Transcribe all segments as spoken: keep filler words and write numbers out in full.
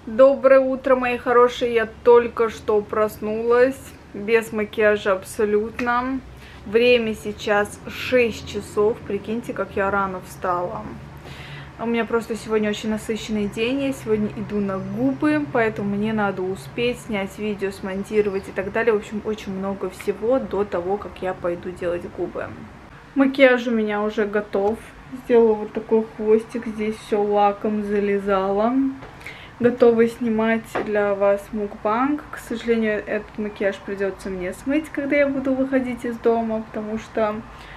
Доброе утро, мои хорошие. Я только что проснулась, без макияжа абсолютно. Время сейчас шесть часов. Прикиньте, как я рано встала. У меня просто сегодня очень насыщенный день. Я сегодня иду на губы, поэтому мне надо успеть снять видео, смонтировать и так далее. В общем, очень много всего до того, как я пойду делать губы. Макияж у меня уже готов. Сделала вот такой хвостик. Здесь все лаком залезала. Готова снимать для вас мукбанг. К сожалению, этот макияж придется мне смыть, когда я буду выходить из дома, потому что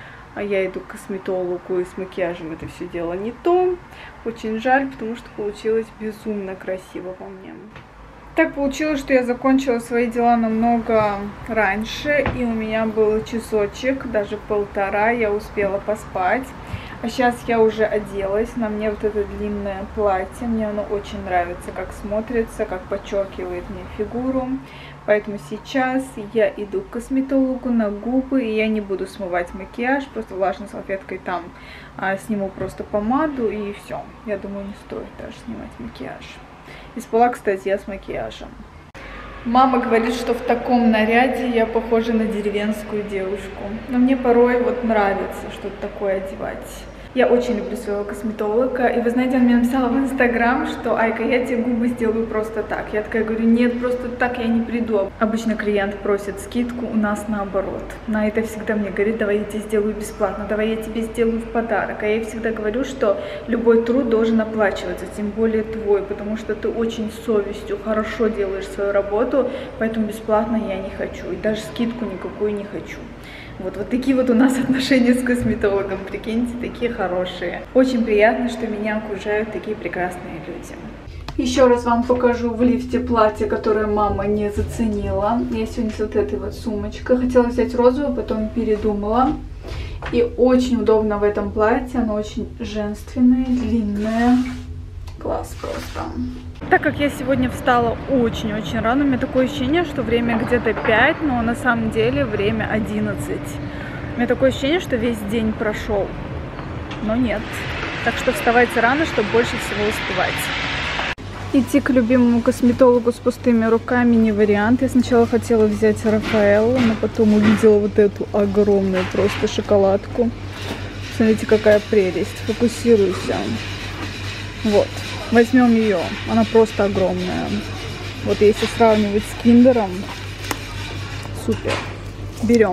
я иду к косметологу, и с макияжем это все дело не то. Очень жаль, потому что получилось безумно красиво по мне. Так получилось, что я закончила свои дела намного раньше, и у меня был часочек, даже полтора, я успела поспать. А сейчас я уже оделась, на мне вот это длинное платье, мне оно очень нравится, как смотрится, как подчеркивает мне фигуру. Поэтому сейчас я иду к косметологу на губы, и я не буду смывать макияж, просто влажной салфеткой там а, сниму просто помаду и все. Я думаю, не стоит даже снимать макияж. И спала, кстати, я с макияжем. Мама говорит, что в таком наряде я похожа на деревенскую девушку. Но мне порой вот нравится что-то такое одевать. Я очень люблю своего косметолога. И вы знаете, он мне написал в Инстаграм, что Айка, я тебе губы сделаю просто так. Я такая говорю, нет, просто так я не приду. Обычно клиент просит скидку, у нас наоборот. На это всегда мне говорит, давай я тебе сделаю бесплатно, давай я тебе сделаю в подарок. А я ей всегда говорю, что любой труд должен оплачиваться, тем более твой, потому что ты очень с совестью хорошо делаешь свою работу, поэтому бесплатно я не хочу. И даже скидку никакую не хочу. Вот, вот такие вот у нас отношения с косметологом, прикиньте, такие хорошие. Очень приятно, что меня окружают такие прекрасные люди. Еще раз вам покажу в лифте платье, которое мама не заценила. Я сегодня с вот этой вот сумочкой. Хотела взять розовую, потом передумала. И очень удобно в этом платье, оно очень женственное, длинное. Класс просто. Так как я сегодня встала очень-очень рано, у меня такое ощущение, что время где-то пять, но на самом деле время одиннадцать. У меня такое ощущение, что весь день прошел, но нет. Так что вставайте рано, чтобы больше всего успевать. Идти к любимому косметологу с пустыми руками не вариант. Я сначала хотела взять Рафаэлло, но потом увидела вот эту огромную просто шоколадку. Смотрите, какая прелесть. Фокусируйся. Вот. Возьмем ее. Она просто огромная. Вот если сравнивать с Киндером, супер. Берем.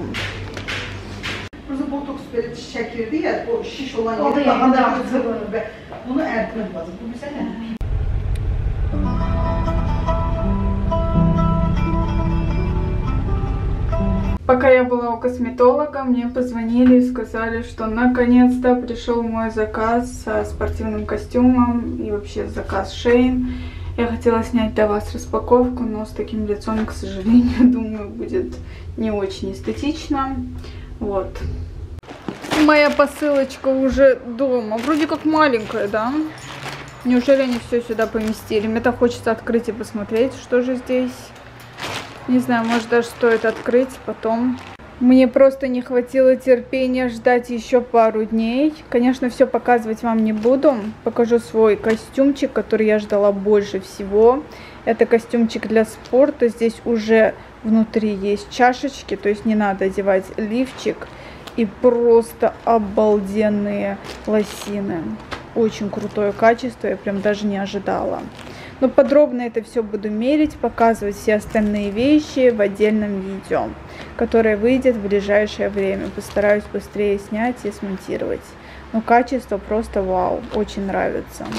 Пока я была у косметолога, мне позвонили и сказали, что наконец-то пришел мой заказ со спортивным костюмом и вообще заказ Шейн. Я хотела снять для вас распаковку, но с таким лицом, к сожалению, думаю, будет не очень эстетично. Вот. Моя посылочка уже дома. Вроде как маленькая, да? Неужели они все сюда поместили? Мне так хочется открыть и посмотреть, что же здесь. Не знаю, может даже стоит открыть потом. Мне просто не хватило терпения ждать еще пару дней. Конечно, все показывать вам не буду. Покажу свой костюмчик, который я ждала больше всего. Это костюмчик для спорта. Здесь уже внутри есть чашечки, то есть не надо одевать лифчик. И просто обалденные лосины. Очень крутое качество, я прям даже не ожидала. Но подробно это все буду мерить, показывать все остальные вещи в отдельном видео, которое выйдет в ближайшее время. Постараюсь быстрее снять и смонтировать. Но качество просто вау, очень нравится.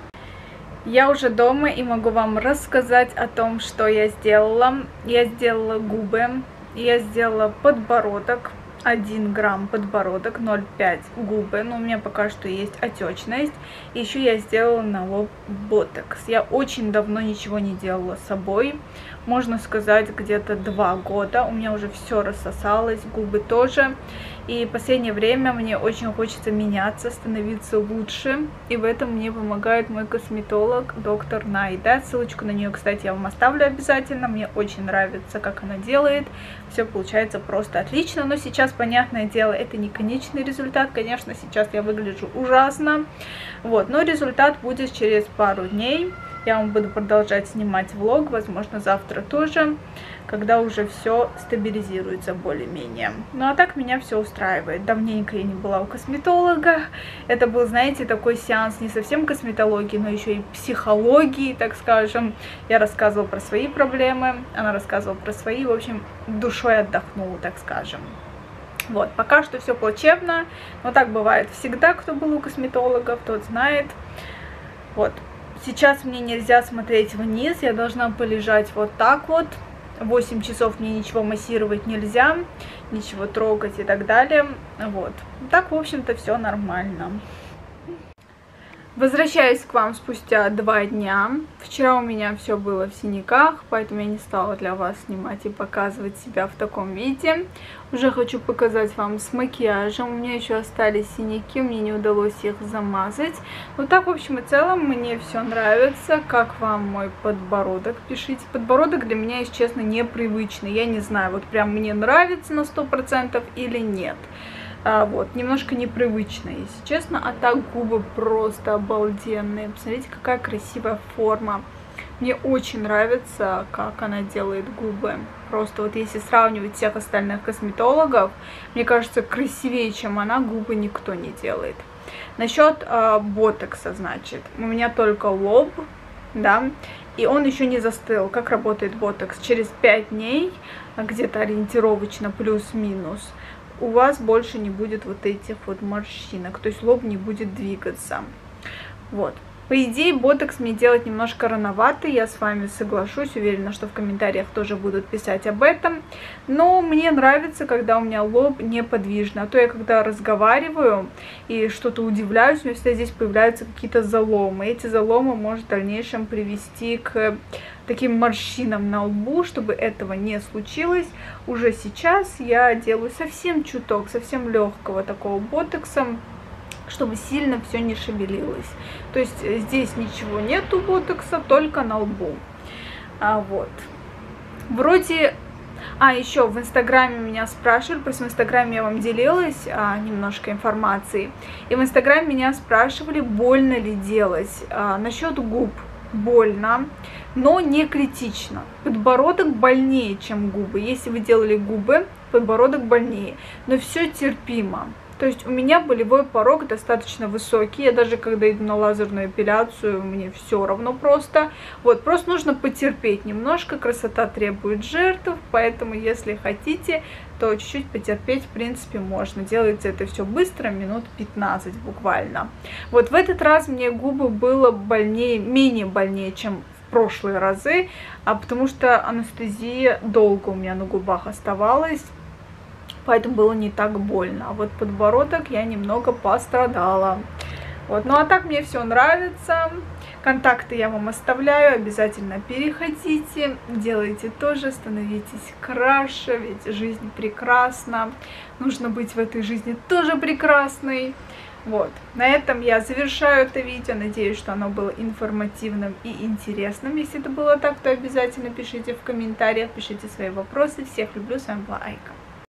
Я уже дома и могу вам рассказать о том, что я сделала. Я сделала губы, я сделала подбородок. один грамм подбородок, ноль целых пять губы, но у меня пока что есть отечность. Еще я сделала на лоб ботокс. Я очень давно ничего не делала с собой, можно сказать, где-то два года. У меня уже все рассосалось, губы тоже. И в последнее время мне очень хочется меняться, становиться лучше. И в этом мне помогает мой косметолог, доктор Найда. Ссылочку на нее, кстати, я вам оставлю обязательно. Мне очень нравится, как она делает. Все получается просто отлично. Но сейчас, понятное дело, это не конечный результат. Конечно, сейчас я выгляжу ужасно. Вот, но результат будет через пару дней. Я вам буду продолжать снимать влог, возможно, завтра тоже, когда уже все стабилизируется более-менее. Ну а так меня все устраивает. Давненько я не была у косметолога. Это был, знаете, такой сеанс не совсем косметологии, но еще и психологии, так скажем. Я рассказывала про свои проблемы, она рассказывала про свои. В общем, душой отдохнула, так скажем. Вот, пока что все плачевно, но так бывает всегда, кто был у косметологов, тот знает. Вот, сейчас мне нельзя смотреть вниз, я должна полежать вот так вот. восемь часов мне ничего массировать нельзя, ничего трогать и так далее. Вот, так, в общем-то, все нормально. Возвращаюсь к вам спустя два дня. Вчера у меня все было в синяках, поэтому я не стала для вас снимать и показывать себя в таком виде. Уже хочу показать вам с макияжем. У меня еще остались синяки, мне не удалось их замазать. Но так, в общем и целом, мне все нравится. Как вам мой подбородок? Пишите. Подбородок для меня, если честно, непривычный. Я не знаю, вот прям мне нравится на сто процентов или нет. А, вот, немножко непривычно, если честно, а так губы просто обалденные. Посмотрите, какая красивая форма. Мне очень нравится, как она делает губы. Просто вот если сравнивать всех остальных косметологов, мне кажется, красивее, чем она, губы никто не делает. Насчет э, ботокса, значит, у меня только лоб, да, и он еще не застыл. Как работает ботокс? Через пять дней, где-то ориентировочно плюс-минус, у вас больше не будет вот этих вот морщинок, то есть лоб не будет двигаться. Вот. По идее, ботокс мне делать немножко рановато, я с вами соглашусь, уверена, что в комментариях тоже будут писать об этом. Но мне нравится, когда у меня лоб неподвижный, а то я когда разговариваю и что-то удивляюсь, у меня всегда здесь появляются какие-то заломы. Эти заломы может в дальнейшем привести к таким морщинам на лбу. Чтобы этого не случилось, уже сейчас я делаю совсем чуток, совсем легкого такого ботокса, чтобы сильно все не шевелилось. То есть здесь ничего нету ботокса, только на лбу. А, вот. Вроде... А, еще в Инстаграме меня спрашивали, просто в Инстаграме я вам делилась а, немножко информацией. И в Инстаграме меня спрашивали, больно ли делать. А, насчет губ больно, но не критично. Подбородок больнее, чем губы. Если вы делали губы, подбородок больнее. Но все терпимо. То есть у меня болевой порог достаточно высокий. Я даже когда иду на лазерную эпиляцию, мне все равно просто. Вот, просто нужно потерпеть немножко. Красота требует жертв, поэтому если хотите, то чуть-чуть потерпеть, в принципе, можно. Делается это все быстро, минут пятнадцать буквально. Вот в этот раз мне губы было больнее, менее больнее, чем в прошлые разы, а потому что анестезия долго у меня на губах оставалась. Поэтому было не так больно. А вот подбородок я немного пострадала. Вот. Ну а так мне все нравится. Контакты я вам оставляю. Обязательно переходите. Делайте тоже. Становитесь краше. Ведь жизнь прекрасна. Нужно быть в этой жизни тоже прекрасной. Вот. На этом я завершаю это видео. Надеюсь, что оно было информативным и интересным. Если это было так, то обязательно пишите в комментариях. Пишите свои вопросы. Всех люблю. С вами была Айка.